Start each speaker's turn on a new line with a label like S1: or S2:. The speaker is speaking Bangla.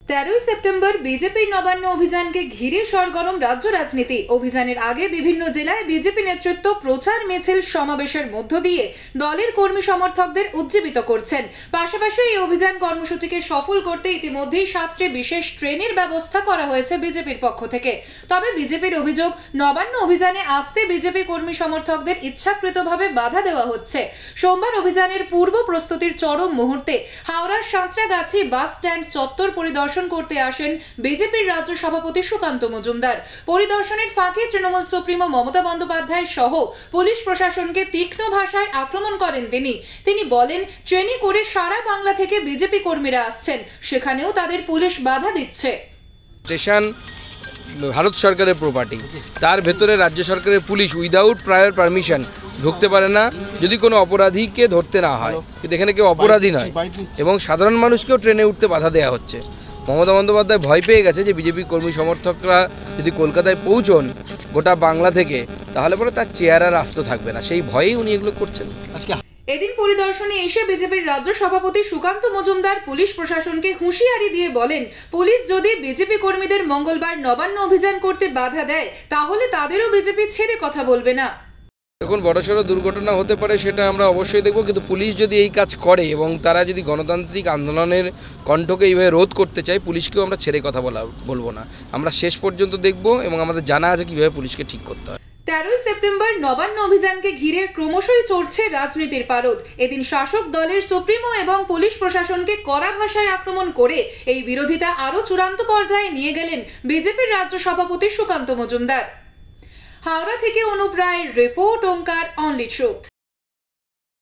S1: 13 সেপ্টেম্বর বিজেপির নবান্ন অভিযানকে ঘিরে সরগরম রাজ্য রাজনীতি। অভিযানের আগে বিভিন্ন জেলায় বিজেপি নেতৃত্ব প্রচার মিছিল সমাবেশের মধ্য দিয়ে দলের কর্মী সমর্থকদের উজ্জীবিত করছেন। পাশাপাশি এই অভিযান কর্মসূচিকে সফল করতে ইতিমধ্যেই 7টি বিশেষ ট্রেনের ব্যবস্থা করা হয়েছে বিজেপির পক্ষ থেকে। তবে বিজেপির অভিযোগ, নবান্ন অভিযানে আসতে বিজেপি কর্মী সমর্থকদের ইচ্ছাকৃতভাবে বাধা দেওয়া হচ্ছে। সোমবার অভিযানের পূর্ব প্রস্তুতির চরম মুহূর্তে হাওড়ার সাঁতরাগাছি বাস স্ট্যান্ড চত্বর পরিদর্শন করতে আসেন বিজেপির রাজ্য সভাপতি সুকান্ত মজুমদার। পরিদর্শনের ফাঁকে তৃণমূল সুপ্রিমো মমতা বন্দ্যোপাধ্যায় সহ পুলিশ প্রশাসনকে তীক্ষ্ণ ভাষায় আক্রমণ করেন তিনি বলেন, ট্রেনে করে সারা বাংলা থেকে বিজেপি কর্মীরা আসছেন, সেখানেও তাদের পুলিশ বাধা দিচ্ছে।
S2: স্টেশন ভারত সরকারের প্রপার্টি, তার ভেতরে রাজ্য সরকারের পুলিশ উইদাউট প্রায়র পারমিশন ঢুকতে পারে না যদি কোনো অপরাধীকে ধরতে না হয়। কিন্তু এখানে কেউ অপরাধী নয় এবং সাধারণ মানুষকেও ট্রেনে উঠতে বাধা দেওয়া হচ্ছে। মমতা বন্দ্যোপাধ্যায় ভয় পেয়ে গেছে যে বিজেপি কর্মী সমর্থকরা যদি কলকাতায় পৌঁছন গোটা বাংলা থেকে, তাহলে পরে তার চেয়ার আর আস্ত থাকবে না, সেই ভয়েই উনি এগুলো করছেন।
S1: এদিন পরিদর্শনে এসে বিজেপির রাজ্য সভাপতি সুকান্ত মজুমদার পুলিশ প্রশাসনকে হুঁশিয়ারি দিয়ে বলেন, পুলিশ যদি বিজেপি কর্মীদের মঙ্গলবার নবান্ন অভিযান করতে বাধা দেয়, তাহলে তাদেরও বিজেপি ছেড়ে কথা বলবে না।
S2: এখন বড়সড় দুর্ঘটনা হতে পারে, সেটা আমরা অবশ্যই দেখব, কিন্তু পুলিশ যদি এই কাজ করে এবং তারা যদি গণতান্ত্রিক আন্দোলনের কণ্ঠকে এইভাবে রোধ করতে চায়, পুলিশকেও আমরা ছেড়ে কথা বলবো না। আমরা শেষ পর্যন্ত দেখব এবং আমাদের জানা আছে কীভাবে পুলিশকে ঠিক করতে হয়।
S1: 13 সেপ্টেম্বর নবান্ন অভিযানকে ঘিরে ক্রমশই চড়ছে রাজনীতির পারদ। এদিন শাসক দলের সুপ্রিমো এবং পুলিশ প্রশাসনকে কড়া ভাষায় আক্রমণ করে এই বিরোধিতা আরও চূড়ান্ত পর্যায়ে নিয়ে গেলেন বিজেপির রাজ্য সভাপতি সুকান্ত মজুমদার। হাওড়া থেকে অনুপ রায়ের রিপোর্ট, ওঙ্কার অনলি ট্রুথ।